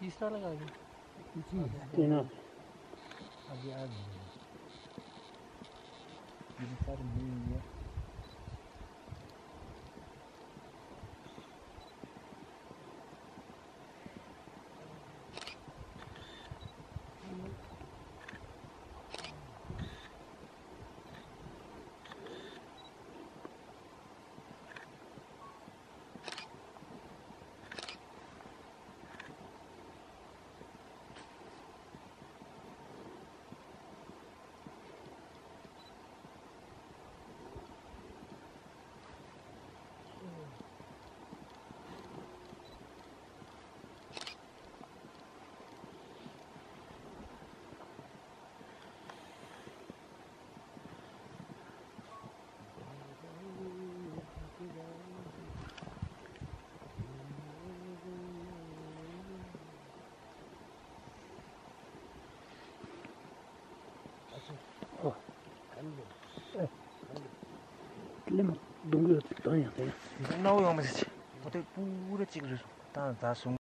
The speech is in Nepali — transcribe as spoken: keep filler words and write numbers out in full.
तीसरा लगा गया तीन आगे आ गया तीन चार नहीं है Lima dunggu tanya tanya. Nau yang masih, betul pura cikgu, tak tak sung.